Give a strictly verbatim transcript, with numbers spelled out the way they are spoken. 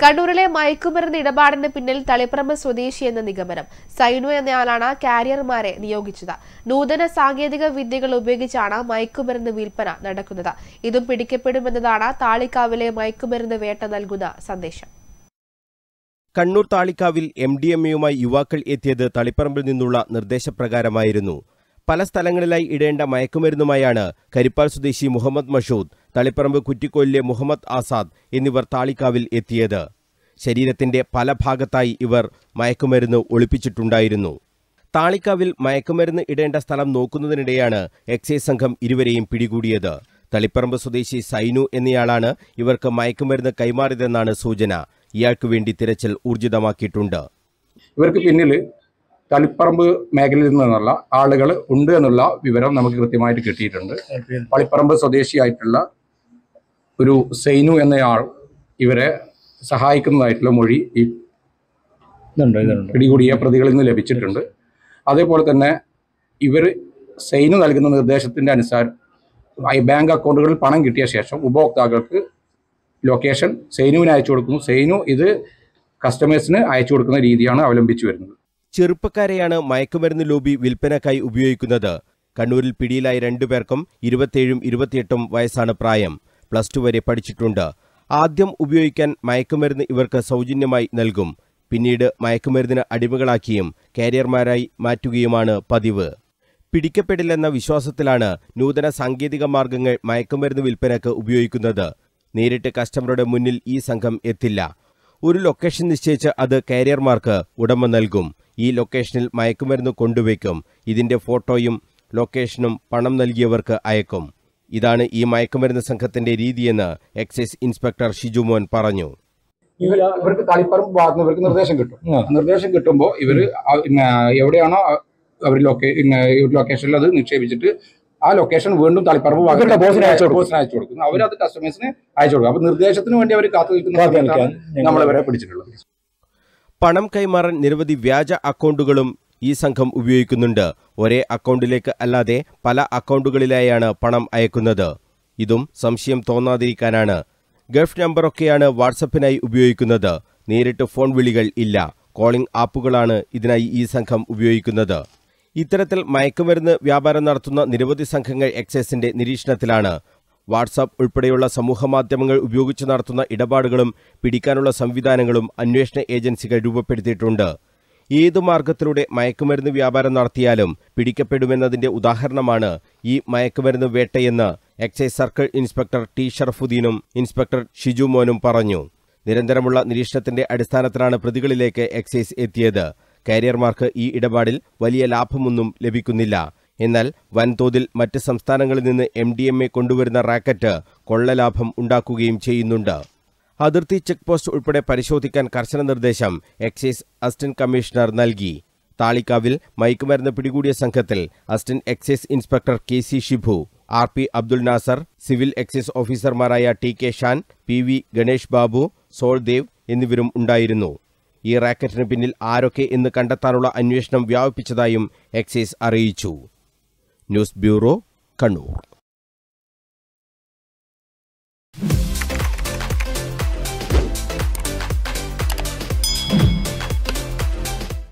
കണ്ണൂരിലെ മയക്കുമരുന്ന് ഇടപാടിന് പിന്നിൽ തളിപ്പറമ്പ് സ്വദേശി എന്ന നിഗമനം. സൈനു എന്നയാളാണ് കാരിയർമാരെ നിയോഗിച്ചത്. നൂതന സാങ്കേതിക വിദ്യകൾ ഉപയോഗിച്ചാണ് മയക്കുമരുന്ന് വിൽപ്പന നടക്കുന്നത്. ഇതും പിടിക്കപ്പെടുമെന്നതാണ് താളിക്കാവിലെ മയക്കുമരുന്ന് വേട്ട നൽകുന്ന സന്ദേശം. കണ്ണൂർ താളിക്കാവിൽ എം ഡി എം എയുമായി യുവാക്കൾ എത്തിയത് തളിപ്പറമ്പിൽ നിന്നുള്ള നിർദ്ദേശപ്രകാരമായിരുന്നു. പല സ്ഥലങ്ങളിലായി ഇടേണ്ട മയക്കുമരുന്നുമായാണ് കരിപ്പാൽ സ്വദേശി മുഹമ്മദ് മഷൂദ്, തളിപ്പറമ്പ് കുറ്റിക്കോലിലെ മുഹമ്മദ് ആസാദ് എന്നിവർ താളിക്കാവിൽ എത്തിയത്. ശരീരത്തിന്റെ പല ഭാഗത്തായി ഇവർ മയക്കുമരുന്ന് ഒളിപ്പിച്ചിട്ടുണ്ടായിരുന്നു. താളിക്കാവിൽ മയക്കുമരുന്ന് ഇടേണ്ട സ്ഥലം നോക്കുന്നതിനിടെയാണ് എക്സൈസ് സംഘം ഇരുവരെയും പിടികൂടിയത്. തളിപ്പറമ്പ് സ്വദേശി സൈനു എന്നയാളാണ് ഇവർക്ക് മയക്കുമരുന്ന് കൈമാറിയതെന്നാണ് സൂചന. ഇയാൾക്ക് വേണ്ടി തിരച്ചിൽ ഊർജിതമാക്കിയിട്ടുണ്ട്. ഇവർക്ക് പിന്നിൽ തളിപ്പറമ്പ് മേഖലയിൽ നിന്നുള്ള ആളുകൾ ഉണ്ട് എന്നുള്ള വിവരം നമുക്ക് കൃത്യമായിട്ട് കിട്ടിയിട്ടുണ്ട്. തളിപ്പറമ്പ് സ്വദേശിയായിട്ടുള്ള ഒരു സൈനു എന്നയാൾ ഇവരെ സഹായിക്കുന്നതായിട്ടുള്ള മൊഴി ഈ പിടികൂടിയ പ്രതികളിൽ നിന്ന് ലഭിച്ചിട്ടുണ്ട്. അതേപോലെ തന്നെ ഇവർ സൈനു നൽകുന്ന നിർദ്ദേശത്തിൻ്റെ അനുസാരം ബാങ്ക് അക്കൗണ്ടുകളിൽ പണം കിട്ടിയ ശേഷം ഉപഭോക്താക്കൾക്ക് ലൊക്കേഷൻ സൈനുവിന് അയച്ചു കൊടുക്കുന്നു. സൈനു ഇത് കസ്റ്റമേഴ്സിന് അയച്ചു കൊടുക്കുന്ന രീതിയാണ് അവലംബിച്ചു വരുന്നത്. ചെറുപ്പക്കാരെയാണ് മയക്കുമരുന്ന് ലോബി വിൽപ്പനക്കായി ഉപയോഗിക്കുന്നത്. കണ്ണൂരിൽ പിടിയിലായ രണ്ടുപേർക്കും ഇരുപത്തിയേഴും ഇരുപത്തിയെട്ടും വയസ്സാണ് പ്രായം. പ്ലസ് ടു വരെ പഠിച്ചിട്ടുണ്ട്. ആദ്യം ഉപയോഗിക്കാൻ മയക്കുമരുന്ന് ഇവർക്ക് സൗജന്യമായി നൽകും. പിന്നീട് മയക്കുമരുന്നിന് അടിമകളാക്കിയും കാരിയർമാരായി മാറ്റുകയുമാണ് പതിവ്. പിടിക്കപ്പെടില്ലെന്ന വിശ്വാസത്തിലാണ് നൂതന സാങ്കേതിക മാർഗങ്ങൾ മയക്കുമരുന്ന് വിൽപ്പനക്ക് ഉപയോഗിക്കുന്നത്. നേരിട്ട് കസ്റ്റമറുടെ മുന്നിൽ ഈ സംഘം എത്തില്ല. ഒരു ലൊക്കേഷൻ നിശ്ചയിച്ച് അത് കാരിയർമാർക്ക് ഉടമ നൽകും. ഈ ലൊക്കേഷനിൽ മയക്കുമരുന്ന് കൊണ്ടുവയ്ക്കും. ഇതിന്റെ ഫോട്ടോയും ലൊക്കേഷനും പണം നൽകിയവർക്ക് അയക്കും. ഇതാണ് ഈ മയക്കുമരുന്ന് സംഘത്തിന്റെ രീതിയെന്ന് എക്സൈസ് ഇൻസ്പെക്ടർ ഷിജുമോൻ പറഞ്ഞു. ഇവർക്ക് തളിപ്പറമ്പ് ഭാഗത്ത് ഇവർക്ക് നിർദ്ദേശം കിട്ടും. നിർദ്ദേശം കിട്ടുമ്പോൾ ഇവർ എവിടെയാണോ അവർ ലൊക്കേഷനിൽ അത് നിക്ഷേപിച്ചിട്ട് ആ ലൊക്കേഷൻ വീണ്ടും തളിപ്പറമ്പ് ഭാഗത്ത് ബോസിന് അയച്ചു കൊടുക്കുന്നു. അവരത് കസ്റ്റമേഴ്സിന് അയച്ചു കൊടുക്കും. അപ്പൊ നിർദ്ദേശത്തിന് വേണ്ടി അവർ കാത്തു നിൽക്കുന്ന നമ്മളിവരെ പിടിച്ചിട്ടുള്ളത്. പണം കൈമാറാൻ നിരവധി വ്യാജ അക്കൗണ്ടുകളും ഈ സംഘം ഉപയോഗിക്കുന്നുണ്ട്. ഒരേ അക്കൗണ്ടിലേക്ക് അല്ലാതെ പല അക്കൗണ്ടുകളിലായാണ് പണം അയക്കുന്നത്. ഇതും സംശയം തോന്നാതിരിക്കാനാണ്. ഗൾഫ് നമ്പറൊക്കെയാണ് വാട്സപ്പിനായി ഉപയോഗിക്കുന്നത്. നേരിട്ട് ഫോൺ വിളികൾ ഇല്ല. കോളിംഗ് ആപ്പുകളാണ് ഇതിനായി ഈ സംഘം ഉപയോഗിക്കുന്നത്. ഇത്തരത്തിൽ മയക്കുമരുന്ന് വ്യാപാരം നടത്തുന്ന നിരവധി സംഘങ്ങൾ എക്സൈസിന്റെ നിരീക്ഷണത്തിലാണ്. വാട്സാപ്പ് ഉൾപ്പെടെയുള്ള സമൂഹമാധ്യമങ്ങൾ ഉപയോഗിച്ച് നടത്തുന്ന ഇടപാടുകളും പിടിക്കാനുള്ള സംവിധാനങ്ങളും അന്വേഷണ ഏജൻസികൾ രൂപപ്പെടുത്തിയിട്ടുണ്ട്. ഏതു മാർഗത്തിലൂടെ മയക്കുമരുന്ന് വ്യാപാരം നടത്തിയാലും പിടിക്കപ്പെടുമെന്നതിന്റെ ഉദാഹരണമാണ് ഈ മയക്കുമരുന്ന് വേട്ടയെന്ന് എക്സൈസ് സർക്കിൾ ഇൻസ്പെക്ടർ ടി ഷറഫുദ്ദീനും ഇൻസ്പെക്ടർ ഷിജുമോനും പറഞ്ഞു. നിരന്തരമുള്ള നിരീക്ഷണത്തിന്റെ അടിസ്ഥാനത്തിലാണ് പ്രതികളിലേക്ക് എക്സൈസ് എത്തിയത്. കാരിയർമാർക്ക് ഈ ഇടപാടിൽ വലിയ ലാഭമൊന്നും ലഭിക്കുന്നില്ല. എന്നാൽ വൻതോതിൽ മറ്റ് സംസ്ഥാനങ്ങളിൽ നിന്ന് എം ഡി എം എ കൊണ്ടുവരുന്ന റാക്കറ്റ് കൊള്ളലാഭം ഉണ്ടാക്കുകയും ചെയ്യുന്നുണ്ട്. അതിർത്തി ചെക്ക് പോസ്റ്റ് ഉൾപ്പെടെ പരിശോധിക്കാൻ കർശന നിർദ്ദേശം എക്സൈസ് അസിസ്റ്റന്റ് കമ്മീഷണർ നൽകി. താളിക്കാവിൽ മയക്കുമരുന്ന് പിടികൂടിയ സംഘത്തിൽ assistant excise inspector K C Shibu, R P Abdul Nasar, civil excise ഓഫീസർമാരായ T K Shan, P V Ganesh Babu, Soldev എന്നിവരും ഉണ്ടായിരുന്നു. ഈ റാക്കറ്റിന് പിന്നിൽ ആരൊക്കെ എന്ന് കണ്ടെത്താനുള്ള അന്വേഷണം വ്യാപിപ്പിച്ചതായും എക്സൈസ് അറിയിച്ചു. News bureau, Kannur.